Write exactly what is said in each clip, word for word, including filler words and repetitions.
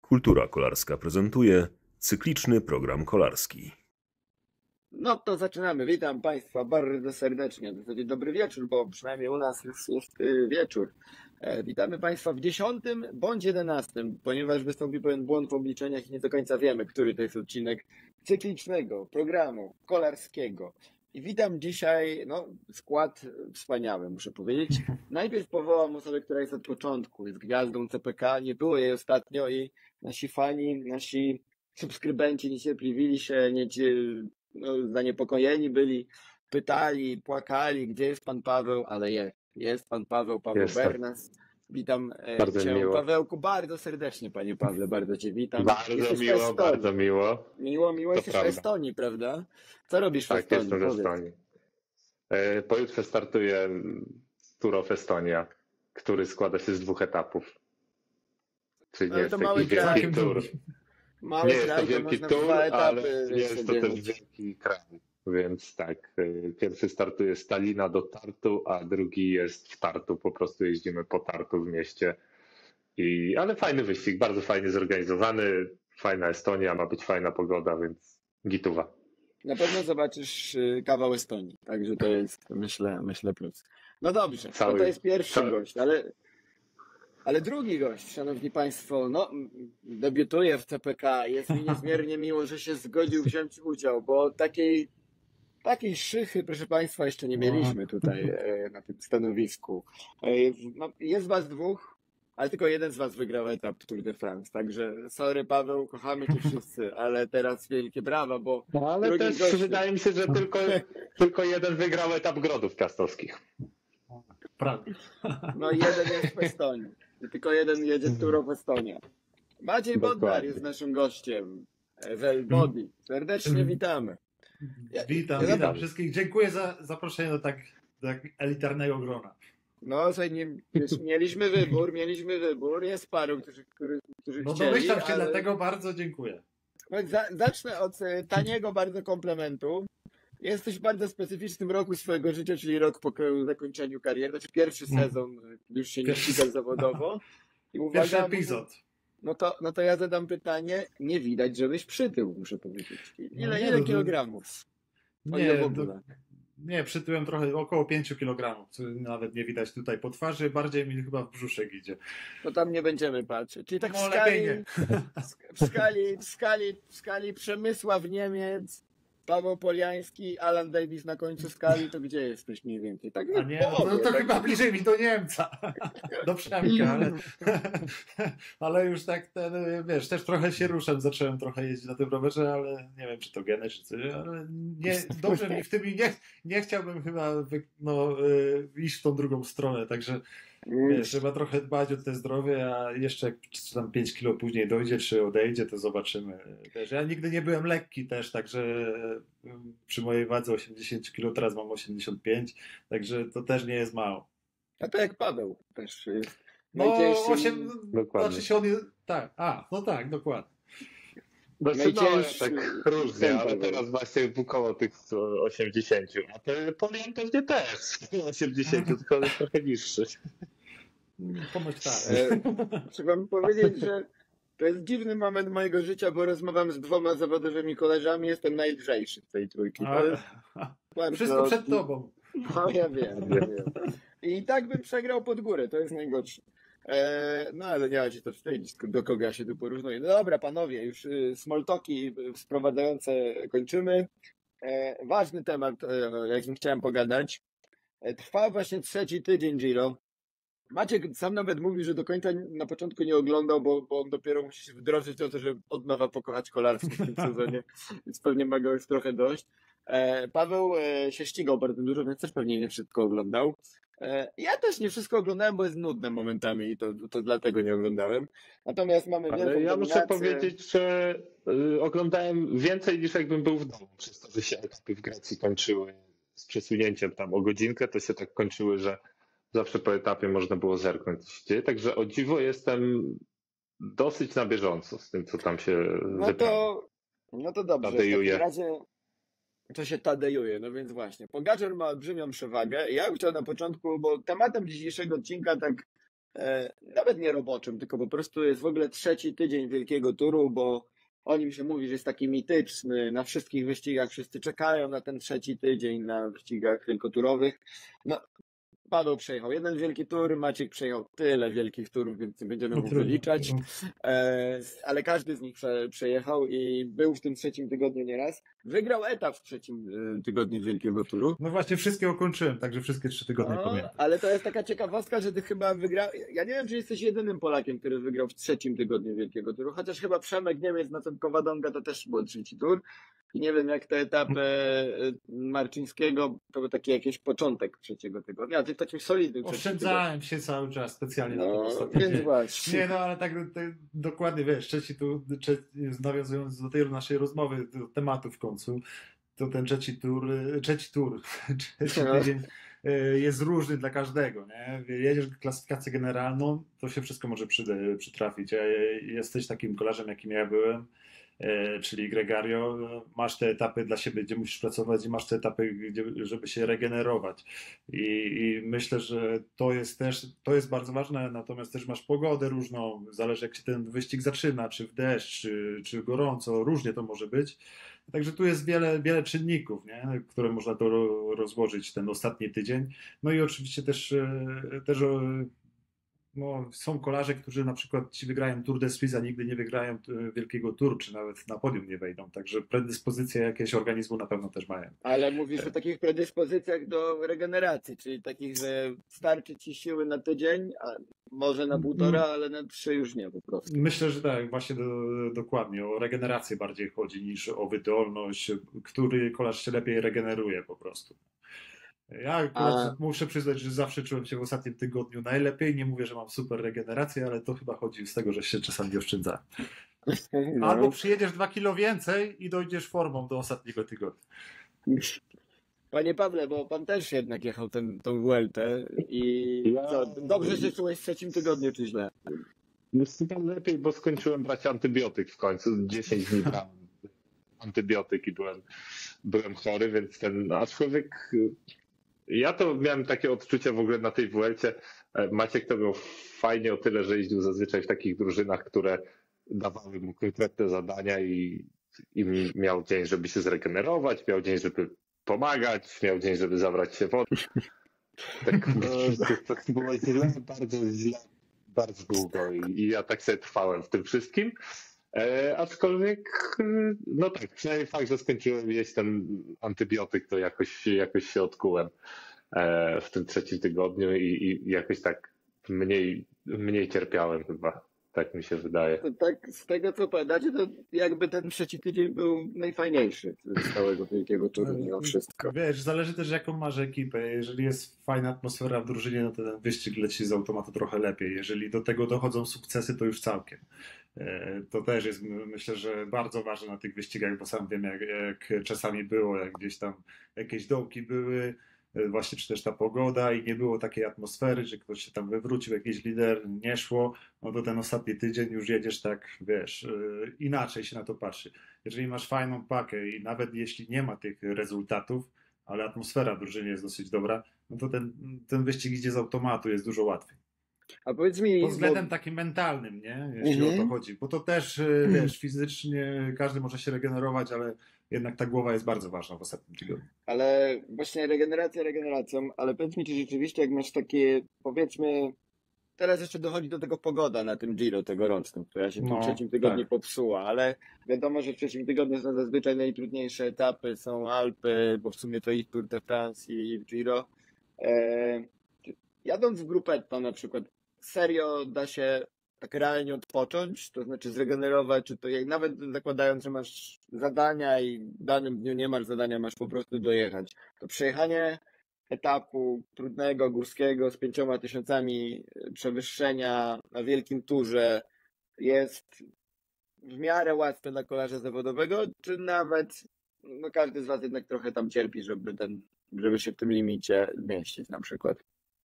Kultura Kolarska prezentuje cykliczny program kolarski. No to zaczynamy. Witam Państwa bardzo serdecznie. W zasadzie dobry wieczór, bo przynajmniej u nas już jest y, wieczór. E, witamy Państwa w dziesiątym bądź jedenastym, ponieważ wystąpił pewien błąd w obliczeniach i nie do końca wiemy, który to jest odcinek cyklicznego programu kolarskiego. I witam dzisiaj, no skład wspaniały, muszę powiedzieć. Najpierw powołam osobę, która jest od początku, jest gwiazdą C P K, nie było jej ostatnio i nasi fani, nasi subskrybenci niecierpliwili się, niecie, no, zaniepokojeni byli, pytali, płakali, gdzie jest pan Paweł, ale jest, jest pan Paweł, Paweł Jestem. Bernas. Witam Bardzo cię, miło. Pawełku, bardzo serdecznie, panie Pawle, bardzo cię witam. Bardzo Jesteś w miło, Estonii. bardzo miło. Miło, miło, To jesteś prawda. w Estonii, prawda? Co robisz w Tak, Estonii? jestem w Powiedz. Estonii. E, Pojutrze startuje Tour of Estonia, który składa się z dwóch etapów. Czyli nie Ale jest to to mały jakiś kraj. wielki tour. Mały Nie jest kraj, to wielki można tour, dwa etapy ale nie jest to sobie też mieć. wielki kraj. Więc tak, e, pierwszy startuje z Talina do Tartu, a drugi jest w Tartu. Po prostu jeździmy po Tartu w mieście. I, ale fajny wyścig, bardzo fajnie zorganizowany. Fajna Estonia, ma być fajna pogoda, więc gituwa. Na pewno zobaczysz y, kawał Estonii, także to jest, myślę, myślę plus. No dobrze, Cały- to, to jest pierwszy cały- gość, ale, ale drugi gość, szanowni państwo, no debiutuje w C P K, jest mi niezmiernie miło, że się zgodził wziąć udział, bo takiej, takiej szychy, proszę państwa, jeszcze nie mieliśmy tutaj e, na tym stanowisku. E, no, jest was dwóch, ale tylko jeden z was wygrał etap Tour de France, także sorry Paweł, kochamy cię wszyscy, ale teraz wielkie brawa, bo No ale drugi też gościu- wydaje mi się, że tylko, tylko jeden wygrał etap Grodów Piastowskich. Prawda. no jeden jest w Estonii, i tylko jeden jedzie Tour w Estonia. Maciej Bodnar Dokładnie. jest naszym gościem, Evel Body, serdecznie witamy. Ja- Witam, ja witam tam- wszystkich. Dziękuję za zaproszenie do tak, do tak elitarnego grona. No, słuchaj, nie, wiesz, mieliśmy wybór, mieliśmy wybór, jest paru, którzy, którzy, którzy No chcieli, domyślam się, ale... dlatego bardzo dziękuję. Chodź, za, zacznę od e, taniego bardzo komplementu. Jesteś w bardzo specyficznym roku swojego życia, czyli rok po ko- zakończeniu kariery, znaczy pierwszy sezon, e, już się nie Pierwszy- ścigasz zawodowo. I Pierwszy uwaga, epizod. no to, no to ja zadam pytanie, nie widać, żebyś przytył, muszę powiedzieć. Ile, No nie, ile no, kilogramów? O ile Nie, w do, ogóle? nie, przytyłem trochę, około pięciu kilogramów, co nawet nie widać tutaj po twarzy, bardziej mi chyba w brzuszek idzie. To tam nie będziemy patrzeć. Czyli tak w No skali, lepiej nie. w skali, w skali, w skali Przemysław Niemiec, Paweł Poliański, Alan Davis na końcu skali, to gdzie jesteś mniej więcej? Tak A nie, no to, to tak, chyba bliżej mi do Niemca, do Przemka, ale, ale już tak ten, wiesz, też trochę się ruszam, zacząłem trochę jeździć na tym rowerze, ale nie wiem, czy to geny, czy coś, ale nie, dobrze mi w tym i nie, nie chciałbym chyba wy, no, y, iść w tą drugą stronę, także wiesz, trzeba trochę dbać o te zdrowie, a jeszcze jak czy tam pięć kilo później dojdzie, czy odejdzie, to zobaczymy. Wiesz, ja nigdy nie byłem lekki też, także y, przy mojej wadze osiemdziesiąt kilo, teraz mam osiemdziesiąt pięć, także to też nie jest mało. A to jak Paweł też jest No, najcięższym- osiem, Dokładnie. znaczy się on jest, tak, a, no tak, dokładnie. Znaczy, no, Najcięższy tak różnie, tempo ale był. teraz właśnie około tych osiemdziesięciu, a te Polian pewnie też osiemdziesiąt, tylko on jest trochę niższy. Pomyśl tak. E, Trzeba mi powiedzieć, że to jest dziwny moment mojego życia, bo rozmawiam z dwoma zawodowymi koleżami, jestem najlżejszy z tej trójki. To jest A, bardzo- wszystko przed tobą. No ja wiem, ja wiem. I tak bym przegrał pod górę, to jest najgorsze. E, no ale nie ma się to wstydzić, do kogo ja się tu porównuję. No dobra, panowie, już y, smalltalki y, sprowadzające kończymy. E, ważny temat, e, o jakim chciałem pogadać. E, trwa właśnie trzeci tydzień Giro. Maciek sam nawet mówił, że do końca na początku nie oglądał, bo, bo on dopiero musi się wdrożyć do to, że od nowa pokochać kolarstwo w tym sezonie, więc pewnie ma go już trochę dość. E, Paweł e, się ścigał bardzo dużo, więc też pewnie nie wszystko oglądał. E, ja też nie wszystko oglądałem, bo jest nudne momentami i to, to dlatego nie oglądałem. Natomiast mamy Ale wielką ja muszę dominację. powiedzieć, że y, oglądałem więcej niż jakbym był w domu, przez to, że się etapy w Grecji kończyły z przesunięciem tam o godzinkę, to się tak kończyły, że zawsze po etapie można było zerknąć, co się dzieje. Także o dziwo jestem dosyć na bieżąco z tym, co tam się No wyprawiło. to, no to dobrze. Tadejuje. W takim razie to się tadejuje, no więc właśnie. Pogaczar ma olbrzymią przewagę. Ja bym chciał na początku, bo tematem dzisiejszego odcinka tak e, nawet nie roboczym, tylko po prostu jest w ogóle trzeci tydzień wielkiego turu, bo o nim się mówi, że jest taki mityczny, na wszystkich wyścigach wszyscy czekają na ten trzeci tydzień, na wyścigach wielkoturowych. No, Paweł przejechał jeden wielki tur, Maciek przejechał tyle wielkich turów, więc nie będziemy mu wyliczać, e, ale każdy z nich prze, przejechał i był w tym trzecim tygodniu nieraz. Wygrał etap w trzecim e, tygodniu wielkiego turu. No właśnie, wszystkie ukończyłem, także wszystkie trzy tygodnie No, pamiętam. ale to jest taka ciekawostka, że ty chyba wygrał. Ja nie wiem, czy jesteś jedynym Polakiem, który wygrał w trzecim tygodniu wielkiego turu, chociaż chyba Przemek Niemiec na ten Kowadonga to też był trzeci tur. I nie wiem, jak te etapy e, Marczyńskiego, to był taki jakiś początek trzeciego tygodnia, a ty w takim solidnym trzecim tygodniu. Oszczędzałem się cały czas specjalnie na tym No, ostatnim więc dzień. właśnie. Nie, no ale tak, tak dokładnie, wiesz, trzeci tu, trzeci, nawiązując do tej naszej rozmowy, do tematu w końcu, to ten trzeci tur, trzeci tur, trzeci No. tydzień e, jest różny dla każdego, nie? Jedziesz klasyfikację generalną, to się wszystko może przyda, przytrafić. A jesteś takim kolarzem, jakim ja byłem, e, czyli Gregario, masz te etapy dla siebie, gdzie musisz pracować i masz te etapy, gdzie, żeby się regenerować. I, I myślę, że to jest też, to jest bardzo ważne, natomiast też masz pogodę różną, zależy jak się ten wyścig zaczyna, czy w deszcz, czy, czy gorąco, różnie to może być. Także tu jest wiele, wiele czynników, nie? Które można to rozłożyć ten ostatni tydzień. No i oczywiście też, e, też e, no, są kolarze, którzy na przykład ci wygrają Tour de Suisse, a nigdy nie wygrają e, wielkiego Tour, czy nawet na podium nie wejdą. Także predyspozycje jakieś organizmu na pewno też mają. Ale mówisz o takich predyspozycjach do regeneracji, czyli takich, że starczy ci siły na tydzień, a może na półtora, ale na trzy już nie po prostu. Myślę, że tak, właśnie do, dokładnie. O regenerację bardziej chodzi niż o wydolność, który kolarz się lepiej regeneruje po prostu. Ja akurat A- muszę przyznać, że zawsze czułem się w ostatnim tygodniu najlepiej. Nie mówię, że mam super regenerację, ale to chyba chodzi z tego, że się czasami oszczędza. No. Albo przyjedziesz dwa kilo więcej i dojdziesz formą do ostatniego tygodnia. Panie Pawle, bo pan też jednak jechał ten, tą Vueltę i Ja- co, dobrze się czułeś w trzecim tygodniu, czy źle? Jest chyba lepiej, bo skończyłem brać antybiotyk w końcu. dziesięć dni brałem antybiotyk i byłem, byłem chory, więc ten, aczkolwiek ja to miałem takie odczucia w ogóle na tej Vuelcie. Maciek to miał fajnie o tyle, że jeździł zazwyczaj w takich drużynach, które dawały mu konkretne zadania i, i miał dzień, żeby się zregenerować, miał dzień, żeby pomagać, miał dzień, żeby zabrać się wodę. Tak, to, to było źle, bardzo źle, bardzo długo i, i ja tak sobie trwałem w tym wszystkim. E, aczkolwiek, e, no tak, przynajmniej fakt, że skończyłem jeść ten antybiotyk, to jakoś, jakoś się odkułem e, w tym trzecim tygodniu i, i jakoś tak mniej, mniej cierpiałem chyba, tak mi się wydaje. To tak z tego, co opowiadacie, to jakby ten trzeci tydzień był najfajniejszy z całego wielkiego turu mimo wszystko. Wiesz, zależy też jaką masz ekipę. Jeżeli jest fajna atmosfera w drużynie, no to ten wyścig leci z automatu trochę lepiej. Jeżeli do tego dochodzą sukcesy, to już całkiem. E, To też jest, myślę, że bardzo ważne na tych wyścigach, bo sam wiem, jak, jak czasami było, jak gdzieś tam jakieś dołki były, e, właśnie czy też ta pogoda i nie było takiej atmosfery, że ktoś się tam wywrócił, jakiś lider, nie szło, no to ten ostatni tydzień już jedziesz tak, wiesz, e, inaczej się na to patrzy. Jeżeli masz fajną pakę i nawet jeśli nie ma tych rezultatów, ale atmosfera w drużynie jest dosyć dobra, no to ten, ten wyścig idzie z automatu, jest dużo łatwiej. A powiedz mi, Pod względem bo, takim mentalnym, nie? Jeśli Mhm. o to chodzi. Bo to też, y, wiesz, fizycznie każdy może się regenerować, ale jednak ta głowa jest bardzo ważna w ostatnim tygodniu. ale właśnie regeneracja regeneracją, ale powiedz mi, czy rzeczywiście jak masz takie, powiedzmy, teraz jeszcze dochodzi do tego pogoda na tym Giro tegorocznym, która się w tym No, trzecim tygodniu tak. popsuła, ale wiadomo, że w trzecim tygodniu są zazwyczaj najtrudniejsze etapy, są Alpy, bo w sumie to i Tour de France i Giro. E, jadąc w Gruppetto na przykład, serio da się tak realnie odpocząć, to znaczy zregenerować, czy to jak nawet zakładając, że masz zadania i w danym dniu nie masz zadania, masz po prostu dojechać. To przejechanie etapu trudnego, górskiego z pięcioma tysiącami przewyższenia na wielkim turze jest w miarę łatwe dla kolarza zawodowego, czy nawet no każdy z was jednak trochę tam cierpi, żeby ten, żeby się w tym limicie mieścić na przykład.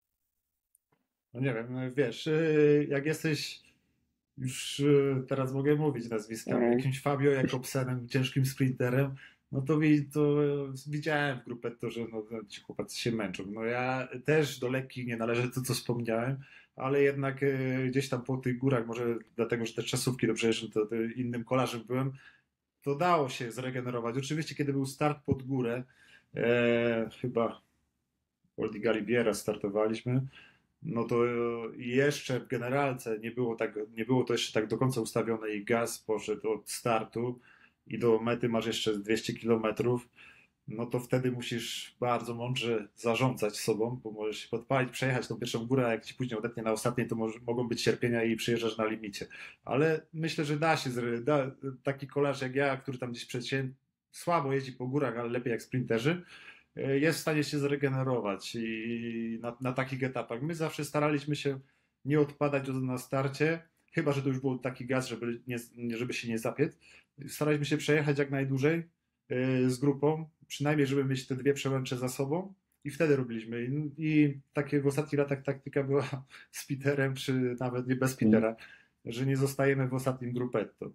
No nie wiem, no wiesz, y, jak jesteś, już y, teraz mogę mówić nazwiskami, Mhm. jakimś Fabio Jakobsenem, ciężkim sprinterem, no to, wi- to widziałem w Gruppetto, że no, ci chłopacy się męczą. No ja też do lekkich nie należę, to co wspomniałem, ale jednak e, gdzieś tam po tych górach, może dlatego, że te czasówki do przejeżdżam, to, to innym kolarzem byłem, to dało się zregenerować. Oczywiście, kiedy był start pod górę, e, chyba World Galibiera startowaliśmy, no to jeszcze w generalce nie było, tak, nie było to jeszcze tak do końca ustawione i gaz poszedł od startu i do mety masz jeszcze dwieście kilometrów, no to wtedy musisz bardzo mądrze zarządzać sobą, bo możesz się podpalić, przejechać tą pierwszą górę, a jak ci później odetnie na ostatniej, to może, mogą być cierpienia i przyjeżdżasz na limicie. Ale myślę, że da się, da, taki kolarz jak ja, który tam gdzieś przeciętnie słabo jeździ po górach, ale lepiej jak sprinterzy, jest w stanie się zregenerować i na, na takich etapach. My zawsze staraliśmy się nie odpadać na starcie, chyba że to już był taki gaz, żeby, nie, żeby się nie zapiec. Staraliśmy się przejechać jak najdłużej z grupą, przynajmniej żeby mieć te dwie przełęcze za sobą i wtedy robiliśmy. I, i takie w ostatnich latach taktyka była z Peterem, czy nawet nie bez Petera, że nie zostajemy w ostatnim grupetto.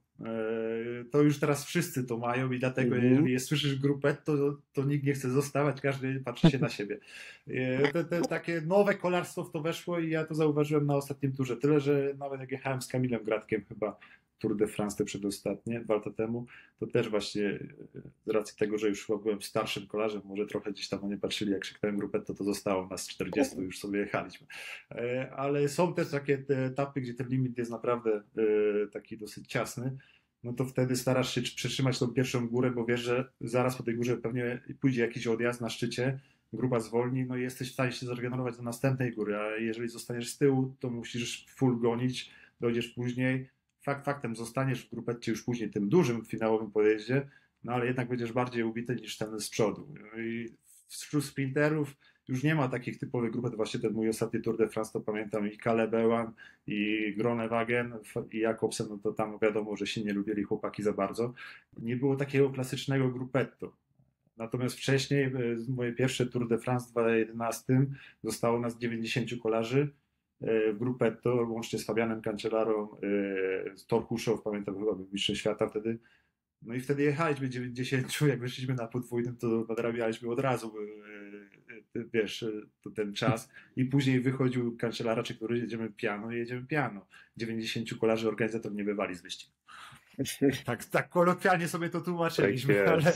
To już teraz wszyscy to mają i dlatego mm-hmm. jeżeli jest, słyszysz grupetto, to, to nikt nie chce zostawać, każdy patrzy się na siebie. Te, te, takie nowe kolarstwo w to weszło i ja to zauważyłem na ostatnim turze. Tyle, że nawet jak jechałem z Kamilem Gradkiem chyba Tour de France te przedostatnie, dwa lata temu, to też właśnie z racji tego, że już chyba byłem starszym kolarzem, może trochę gdzieś tam nie patrzyli, jak krzyknąłem grupetto, to zostało nas czterdziestu, już sobie jechaliśmy. Ale są też takie te etapy, gdzie ten limit jest naprawdę taki dosyć ciasny, no to wtedy starasz się przytrzymać tą pierwszą górę, bo wiesz, że zaraz po tej górze pewnie pójdzie jakiś odjazd na szczycie, grupa zwolni, no i jesteś w stanie się zregenerować do następnej góry, a jeżeli zostaniesz z tyłu, to musisz full gonić, dojdziesz później. Fakt faktem, zostaniesz w grupecie już później tym dużym finałowym podjeździe, no ale jednak będziesz bardziej ubity niż ten z przodu. I wśród sprinterów już nie ma takich typowych grupet, właśnie ten mój ostatni Tour de France, to pamiętam i Caleb Ewan, i Groenewegen, i Jakobsen, no to tam wiadomo, że się nie lubili chłopaki za bardzo. Nie było takiego klasycznego grupetto. Natomiast wcześniej, moje pierwsze Tour de France w dwa tysiące jedenastym, zostało nas dziewięćdziesięciu kolarzy w grupetto, łącznie z Fabianem Cancellarą, z Torkuszow, pamiętam, chyba był mistrzem świata wtedy. No i wtedy jechaliśmy dziewięćdziesięciu, jak wyszliśmy na podwójnym, to nadrabialiśmy od razu, wiesz, to ten czas. I później wychodził Cancellara, czy który jedziemy piano i jedziemy piano. dziewięćdziesięciu kolarzy organizator nie wywali z wyścigu. Tak, tak kolokwialnie sobie to tłumaczyliśmy, tak ale,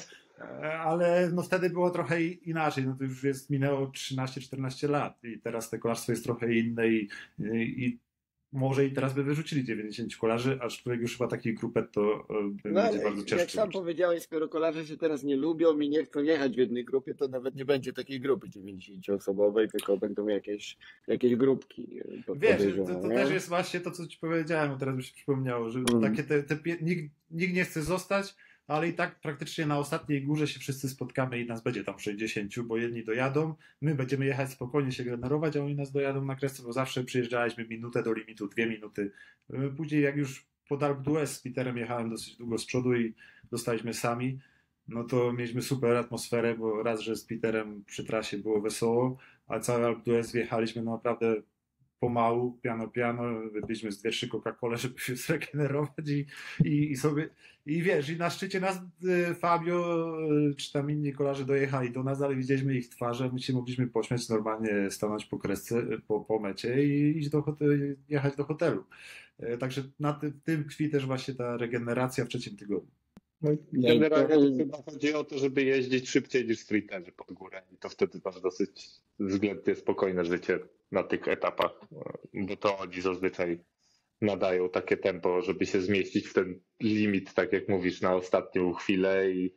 ale no wtedy było trochę inaczej. No to już jest, minęło trzynaście czternaście lat i teraz te kolarstwo jest trochę inne i, i, i może i teraz by wyrzucili dziewięćdziesięciu kolarzy, aczkolwiek już chyba takich grupet to no, będzie bardzo ciężko. Jak sam powiedziałeś, skoro kolarze się teraz nie lubią i nie chcą jechać w jednej grupie, to nawet nie będzie takiej grupy dziewięćdziesięcioosobowej, tylko będą jakieś, jakieś grupki. Wiesz, to, to też jest właśnie to, co ci powiedziałem, teraz mi się przypomniało, że mm. takie te, te, nikt, nikt nie chce zostać, ale i tak praktycznie na ostatniej górze się wszyscy spotkamy i nas będzie tam sześćdziesięciu, bo jedni dojadą, my będziemy jechać spokojnie się generować, a oni nas dojadą na kresce, bo zawsze przyjeżdżaliśmy minutę do limitu, dwie minuty. Później jak już pod Alpe d'Huez z Peterem jechałem dosyć długo z przodu i dostaliśmy sami, no to mieliśmy super atmosferę, bo raz, że z Peterem przy trasie było wesoło, a cały Alpe d'Huez wjechaliśmy no naprawdę pomału, piano, piano, wybiliśmy z dwie, trzy Coca-Cola, żeby się zregenerować i, i, i sobie, i wiesz, i na szczycie nas Fabio, czy tam inni kolarze dojechali do nas, ale widzieliśmy ich twarze, my się mogliśmy pośmiać, normalnie stanąć po kresce, po, po mecie i iść do hotelu, jechać do hotelu. Także na tym, tym tkwi też właśnie ta regeneracja w trzecim tygodniu. No, generalnie chyba chodzi o to, żeby jeździć szybciej niż sprinterzy pod górę i to wtedy masz dosyć względnie spokojne życie na tych etapach, bo to oni zazwyczaj nadają takie tempo, żeby się zmieścić w ten limit, tak jak mówisz, na ostatnią chwilę i,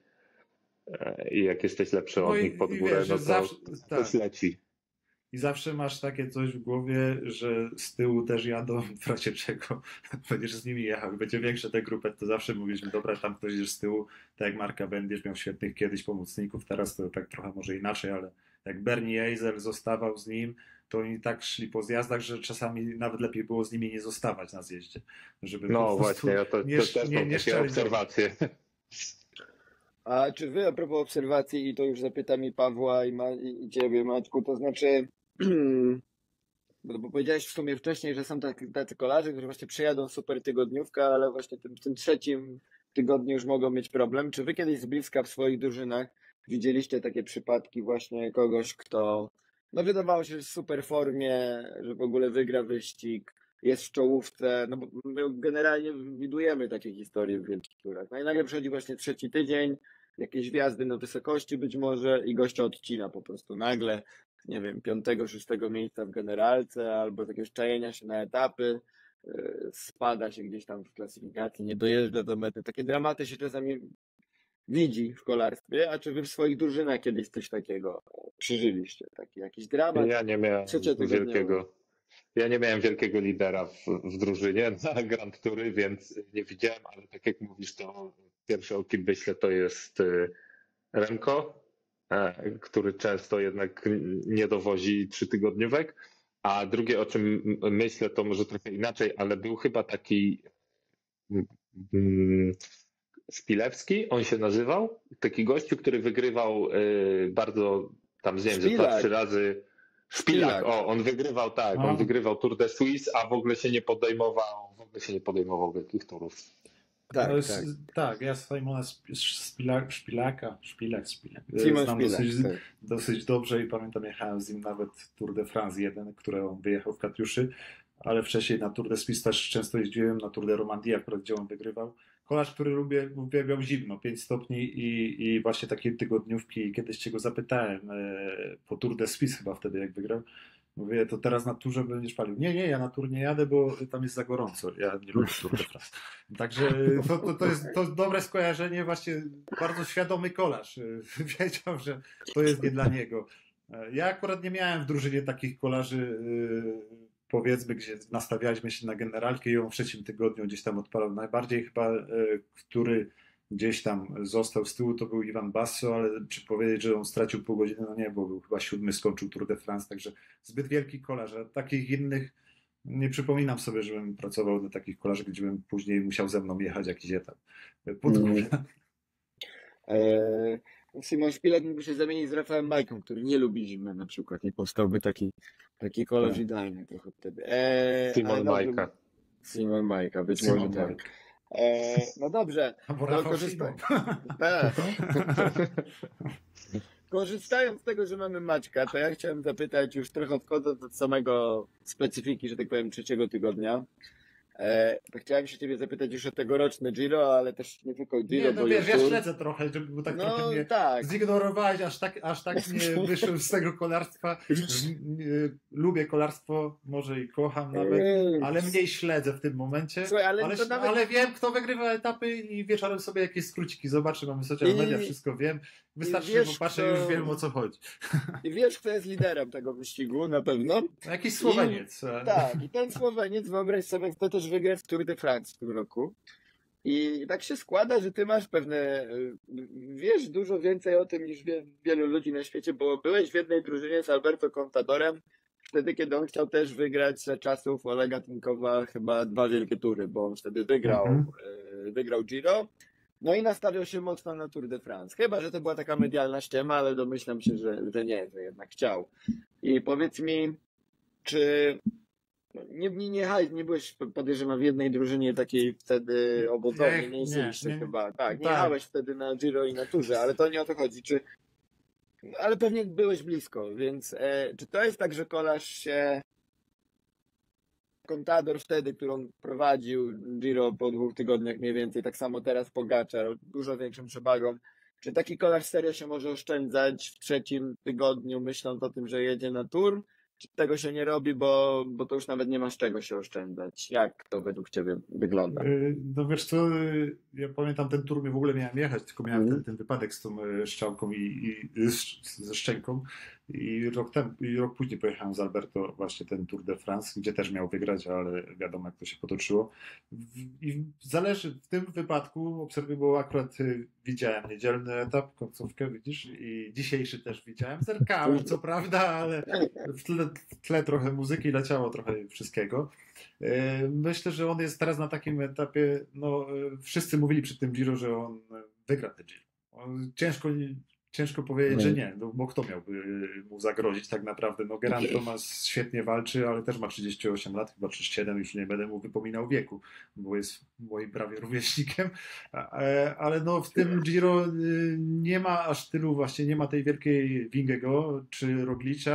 i jak jesteś lepszy no od nich pod górę, wiesz, no to zawsze, tak. to leci. I zawsze masz takie coś w głowie, że z tyłu też jadą, w razie czego będziesz z nimi jechał. Będzie większe te grupy, to zawsze mówiliśmy, dobra, tam ktoś jest z tyłu, tak jak Marka będziesz miał świetnych kiedyś pomocników, teraz to tak trochę może inaczej, ale jak Bernie Eiser zostawał z nim, to oni tak szli po zjazdach, że czasami nawet lepiej było z nimi nie zostawać na zjeździe. Żeby no właśnie, ja to, nie, to też nie, mam nie takie obserwacje. A czy wy, a propos obserwacji, i to już zapytam i Pawła, i, Ma, i ciebie, Maćku, to znaczy, bo, bo powiedziałeś w sumie wcześniej, że są tacy, tacy kolarze, którzy właśnie przyjadą super tygodniówkę, ale właśnie tym, tym trzecim tygodniu już mogą mieć problem. Czy wy kiedyś z bliska w swoich drużynach widzieliście takie przypadki właśnie kogoś, kto no wydawało się, że jest w super formie, że w ogóle wygra wyścig, jest w czołówce, no bo my generalnie widujemy takie historie w wielkich turach. No i nagle przychodzi właśnie trzeci tydzień, jakieś wjazdy na wysokości być może i gościa odcina po prostu nagle, nie wiem, piątego, szóstego miejsca w generalce albo z jakiegoś czajenia się na etapy, yy, spada się gdzieś tam w klasyfikacji, nie dojeżdża do mety. Takie dramaty się czasami widzi w kolarstwie, a czy wy w swoich drużynach kiedyś coś takiego przeżyliście? Taki jakiś dramat? Ja nie miałem Trzeciotygodniowy. wielkiego, ja nie miałem wielkiego lidera w, w drużynie na Grand Toury, więc nie widziałem, ale tak jak mówisz, to pierwszy o kim myślę to jest y, Remco, e, który często jednak nie dowozi trzytygodniówek, a drugie o czym myślę to może trochę inaczej, ale był chyba taki mm, Szpilewski, on się nazywał, taki gościu, który wygrywał y, bardzo tam, nie wiem, że dwa, trzy razy. Szpilak, Szpilak. o, on wygrywał, tak, A. on wygrywał Tour de Suisse, a w ogóle się nie podejmował, w ogóle się nie podejmował wielkich turów. Tak, No, tak. s- tak, ja Simona Sp- Szpila- Szpilaka, Szpilak, Szpilak, Simon znam Szpilak, dosyć, tak. dosyć dobrze i pamiętam, jechałem z nim nawet Tour de France jeden, które on wyjechał w Katiuszy, ale wcześniej na Tour de Suisse też często jeździłem, na Tour de Romandie akurat, gdzie on wygrywał. Kolarz, który lubię, uwielbiał zimno, pięć stopni i, i właśnie takie tygodniówki, kiedyś cię go zapytałem e, po Tour de Suisse chyba wtedy, jak wygrał. Mówię, to teraz na turze będziesz palił. Nie, nie, ja na tur nie jadę, bo tam jest za gorąco. Ja nie lubię Tour de France. Także to, to, to jest to dobre skojarzenie, właśnie bardzo świadomy kolarz. Wiedział, że to jest nie dla niego. Ja akurat nie miałem w drużynie takich kolarzy, powiedzmy, gdzie nastawialiśmy się na generalkę i on w trzecim tygodniu gdzieś tam odpalał. Najbardziej chyba, który gdzieś tam został z tyłu, to był Iwan Basso, ale czy powiedzieć, że on stracił pół godziny, no nie, bo był chyba siódmy, skończył Tour de France, także zbyt wielki kolarz, a takich innych nie przypominam sobie, żebym pracował na takich kolarzach, gdzie bym później musiał ze mną jechać jakiś etap. Pod górę. Eee, Simon Szpilak mógłby się zamienić z Rafałem Majką, który nie lubi zimy na przykład i powstałby taki, taki kolarz Tak. idealny trochę wtedy. Eee, Simon ale no, Majka. Simon Majka, być Simon może tak. Majka. Eee, no dobrze. Albo To Rafał korzystaj- Szymon. Tak. Korzystając z tego, że mamy Maćka, to ja chciałem zapytać, już trochę odchodząc od samego specyfiki, że tak powiem, trzeciego tygodnia, e, to chciałem się ciebie zapytać już o tegoroczne Giro, ale też nie tylko Giro, Nie, bo no wiesz, jest ja Tour. śledzę trochę, żeby, bo tak No trochę mnie tak. zignorowałeś, aż tak, aż tak nie wyszłem z tego kolarstwa. Y, Lubię kolarstwo, może i kocham nawet, Eee, ale mniej śledzę w tym momencie. Słuchaj, ale Ale, to nawet- ale wiem, kto wygrywa etapy i wieczorem sobie jakieś skróciki zobaczę, mamy social I- media, wszystko wiem. Wystarczy, wiesz, że popatrzę, kto- już wiem, o co chodzi. I wiesz, kto jest liderem tego wyścigu, na pewno. Jakiś Słoweniec. Tak, i ten Słoweniec, wyobraź sobie, kto też wygra w Tour de France w tym roku. I tak się składa, że ty masz pewne, y, wiesz dużo więcej o tym niż wie, wielu ludzi na świecie, bo byłeś w jednej drużynie z Alberto Contadorem, wtedy kiedy on chciał też wygrać za czasów Olega Tinkowa chyba dwa wielkie tury, bo on wtedy wygrał, Mhm. y, wygrał Giro. No i nastawiał się mocno na Tour de France. Chyba, że to była taka medialna ściema, ale domyślam się, że, że nie, że jednak chciał. I powiedz mi, czy nie, nie, nie, nie byłeś, podejrzewam, w jednej drużynie takiej wtedy obozowej, Nie, nie jeździliście nie, nie. chyba. Tak, nie Tak. jechałeś wtedy na Giro i na Turze, ale to nie o to chodzi. Czy, ale pewnie byłeś blisko, więc e, czy to jest tak, że kolarz się Contador wtedy, którą prowadził Giro po dwóch tygodniach mniej więcej, tak samo teraz Pogačar, dużo większą przewagą. Czy taki kolarz serio się może oszczędzać w trzecim tygodniu, myśląc o tym, że jedzie na Tour? Czy tego się nie robi, bo, bo to już nawet nie ma z czego się oszczędzać? Jak to według ciebie wygląda? Y, No wiesz co, y, ja pamiętam ten tur, w ogóle miałem jechać, tylko miałem Mhm. ten, ten wypadek z tą y, strzałką i, i y, z- ze szczęką i rok, tem, i rok później pojechałem z Alberto właśnie ten Tour de France, gdzie też miał wygrać, ale wiadomo jak to się potoczyło. W- I zależy, w tym wypadku obserwuję, bo akurat y, widziałem niedzielny etap, końcówkę widzisz i dzisiejszy też widziałem, zerkałem co prawda, ale w tle, w tle trochę muzyki leciało, trochę wszystkiego. E, Myślę, że on jest teraz na takim etapie, no e, wszyscy mówili przy tym Giro, że on wygra te Giro. On, ciężko, ciężko powiedzieć, że nie, no, bo kto miałby mu zagrozić tak naprawdę. No Geraint Thomas świetnie walczy, ale też ma trzydzieści osiem lat, chyba trzydzieści siedem, już nie będę mu wypominał wieku, bo jest moim prawie rówieśnikiem, E, ale no w tym Giro y, nie ma aż tylu właśnie, nie ma tej wielkiej Wingego czy Roglicza,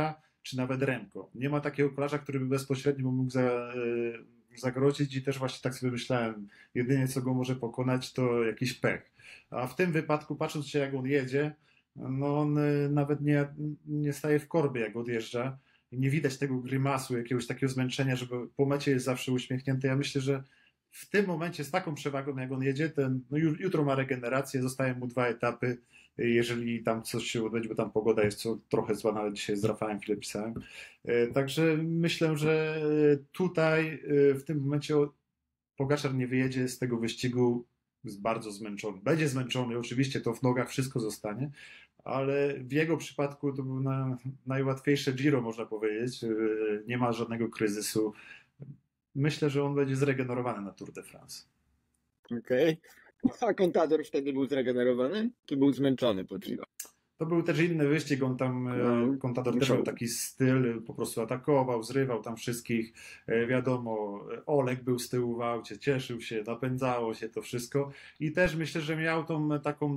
czy nawet Remco. Nie ma takiego kolarza, który by bezpośrednio mógł za, zagrozić i też właśnie tak sobie myślałem, jedynie co go może pokonać to jakiś pech. A w tym wypadku, patrząc się jak on jedzie, no on nawet nie, nie staje w korbie jak odjeżdża i nie widać tego grymasu, jakiegoś takiego zmęczenia, żeby po mecie jest zawsze uśmiechnięty. Ja myślę, że w tym momencie z taką przewagą jak on jedzie, ten, no jutro ma regenerację, zostają mu dwa etapy, jeżeli tam coś się odbędzie, bo tam pogoda jest co, trochę zła, nawet dzisiaj z Rafałem chwilę pisałem. Także myślę, że tutaj w tym momencie Pogaczar nie wyjedzie z tego wyścigu, jest bardzo zmęczony. Będzie zmęczony, oczywiście to w nogach wszystko zostanie, ale w jego przypadku to był na, najłatwiejsze Giro, można powiedzieć. Nie ma żadnego kryzysu. Myślę, że on będzie zregenerowany na Tour de France. Okej. Okay. A Contador wtedy był zregenerowany? Czy był zmęczony po Giro? To był też inny wyścig, on tam, no, Contador też miał taki styl, po prostu atakował, zrywał tam wszystkich, wiadomo, Oleg był z tyłu w aucie, cieszył się, napędzało się to wszystko i też myślę, że miał tą taką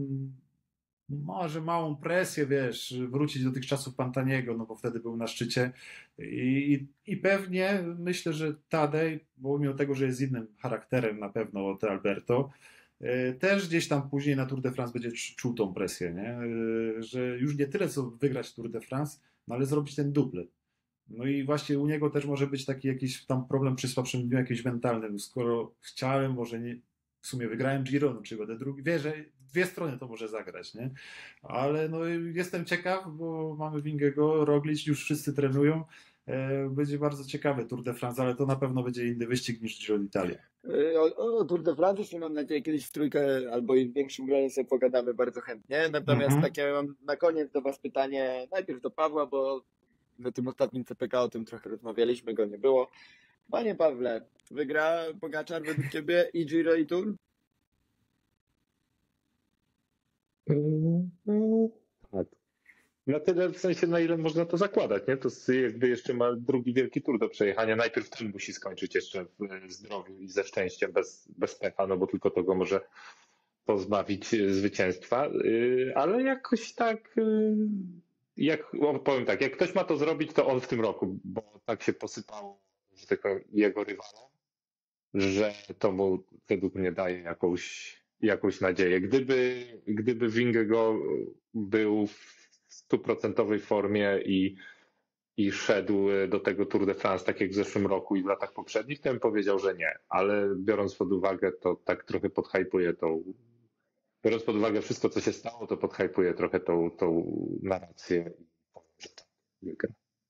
może małą presję, wiesz, wrócić do tych czasów Pantaniego, no bo wtedy był na szczycie i, i pewnie myślę, że Tadej, bo mimo tego, że jest innym charakterem na pewno od Alberto, też gdzieś tam później na Tour de France będzie czuł tą presję, nie? Że już nie tyle co wygrać Tour de France, no ale zrobić ten duplet. No i właśnie u niego też może być taki jakiś tam problem przy słabszym dniu jakiś mentalny. Skoro chciałem, może nie, w sumie wygrałem Giro, no czy będę drugi, wie, że dwie strony to może zagrać, nie? Ale no jestem ciekaw, bo mamy Wingego, Roglic, już wszyscy trenują. Będzie bardzo ciekawy Tour de France, ale to na pewno będzie inny wyścig niż Giro d'Italia. O, o Tour de France jeszcze mam nadzieję kiedyś w trójkę albo i w większym gronie sobie pogadamy bardzo chętnie. Natomiast Mhm. takie mam na koniec do was pytanie, najpierw do Pawła, bo na tym ostatnim C P K o tym trochę rozmawialiśmy, go nie było. Panie Pawle, wygra Pogaczar według ciebie i Giro i Tour? Tak. Na tyle w sensie, na ile można to zakładać, nie? To jakby jeszcze ma drugi wielki Tour do przejechania. Najpierw ten musi skończyć jeszcze w zdrowiu i ze szczęściem, bez, bez pecha, no bo tylko to go może pozbawić zwycięstwa. Ale jakoś tak, jak powiem tak, jak ktoś ma to zrobić, to on w tym roku, bo tak się posypało, że tylko jego rywalom, że to mu według mnie daje jakąś, jakąś nadzieję. Gdyby, gdyby Wingego był w stuprocentowej formie i, i szedł do tego Tour de France tak jak w zeszłym roku i w latach poprzednich, to bym powiedział, że nie. Ale biorąc pod uwagę, to tak trochę podhypuje tą, biorąc pod uwagę wszystko, co się stało, to podhypuje trochę tą, tą narrację i powiem, że tak wygra.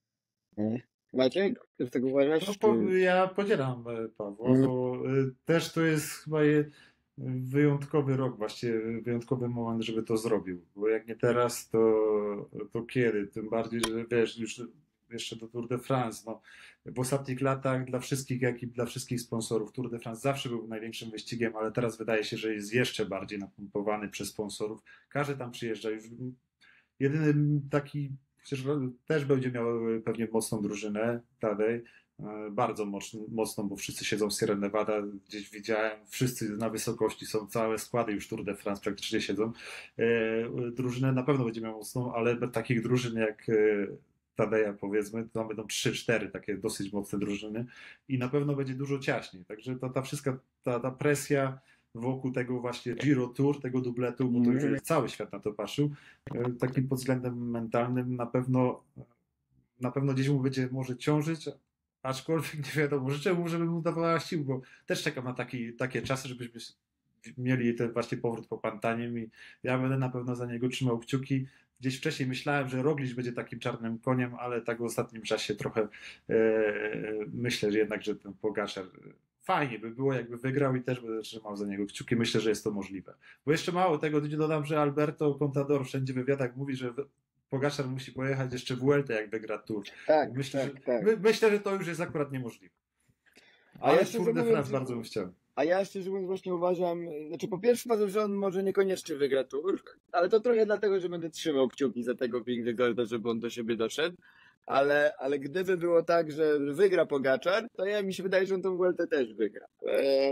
Maciek, ty z tego uważasz? No, po, ja podzielam Pawła, bo też to jest chyba je, wyjątkowy rok, właściwie wyjątkowy moment, żeby to zrobił, bo jak nie teraz, to, to kiedy? Tym bardziej, że wiesz, już jeszcze do Tour de France, no, w ostatnich latach dla wszystkich, jak i dla wszystkich sponsorów Tour de France zawsze był największym wyścigiem, ale teraz wydaje się, że jest jeszcze bardziej napompowany przez sponsorów. Każdy tam przyjeżdża. Już jedyny taki, przecież też będzie miał pewnie mocną drużynę, Tadej, bardzo mocną, bo wszyscy siedzą w Sierra Nevada, gdzieś widziałem, wszyscy na wysokości są, całe składy już Tour de France praktycznie siedzą. Drużynę na pewno będzie miał mocną, ale takich drużyn jak Tadeja, powiedzmy, to tam będą trzy cztery takie dosyć mocne drużyny i na pewno będzie dużo ciaśniej. Także ta, ta wszystka, ta, ta presja wokół tego właśnie Giro Tour, tego dubletu, bo to już jest cały świat na to patrzył, takim pod względem mentalnym na pewno na pewno gdzieś mu będzie może ciążyć, aczkolwiek nie wiadomo, życzę mu, żeby mu dawała sił, bo też czekam na taki, takie czasy, żebyśmy mieli ten właśnie powrót po Pantaniem i ja będę na pewno za niego trzymał kciuki. Gdzieś wcześniej myślałem, że Roglic będzie takim czarnym koniem, ale tak w ostatnim czasie trochę e, myślę, że jednak, że ten Pogaczar fajnie by było, jakby wygrał i też będę trzymał za niego kciuki. Myślę, że jest to możliwe. Bo jeszcze mało tego, dodam, że Alberto Contador wszędzie w wywiadach mówi, że Pogaczar musi pojechać jeszcze w Vueltę, jak wygra Tour. Tak, myślę, tak, że, tak. My, myślę, że to już jest akurat niemożliwe. A Ale ja Tour de France bardzo bym chciał. A ja szczerze mówiąc właśnie uważam, znaczy po pierwsze uważam, że on może niekoniecznie wygra Tour, ale to trochę dlatego, że będę trzymał kciuki za tego Vingegaarda, żeby on do siebie doszedł, ale, ale gdyby było tak, że wygra Pogaczar, to ja mi się wydaje, że on tą Vueltę też wygra. E,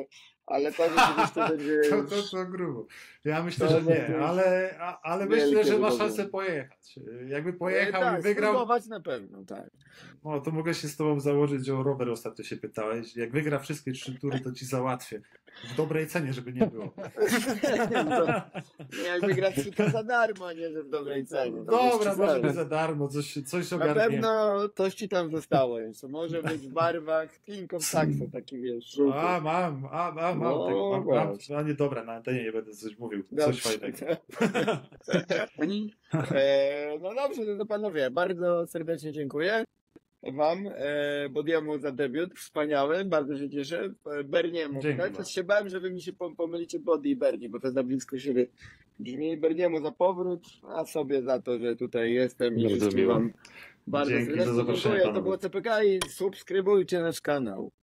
ale to rzeczywiście będzie To, już... to, to grubo. Ja myślę, To że będzie nie, ale, a, ale wielkie myślę, że ma wydarzenie. szansę pojechać. Jakby E, pojechał tak, i wygrał, spróbować na pewno, tak. no to mogę się z tobą założyć, że o rower ostatnio się pytałeś. Jak wygra wszystkie trzy tury, to ci załatwię. W dobrej cenie, żeby nie było. To, nie, jakby grać to za darmo, a nie że w dobrej cenie. To Dobra, bez może przesady. być za darmo, coś, coś Na ogarniemy. pewno coś ci tam zostało jeszcze. Może być w barwach King of Saxo, taki wiesz, żółty. A, mam, a, a mam, No, tego, mam, mam. właśnie. A nie, dobra, na antenie nie będę coś mówił, Dobrze. coś fajnego. e, no dobrze, no to panowie, bardzo serdecznie dziękuję wam, e, Bodiemu za debiut, wspaniały, bardzo się cieszę. E, Berniemu, Dzięki tak? bardzo. Też się bałem, że wy mi się pom- pomylicie Body i Bernie, bo to za blisko siebie brzmi. Berniemu za powrót, a sobie za to, że tutaj jestem i Bardzo wszystkim miło. wam bardzo Dzięki, serdecznie do zobaczenia, dziękuję. To panowie. było C P K i subskrybujcie nasz kanał.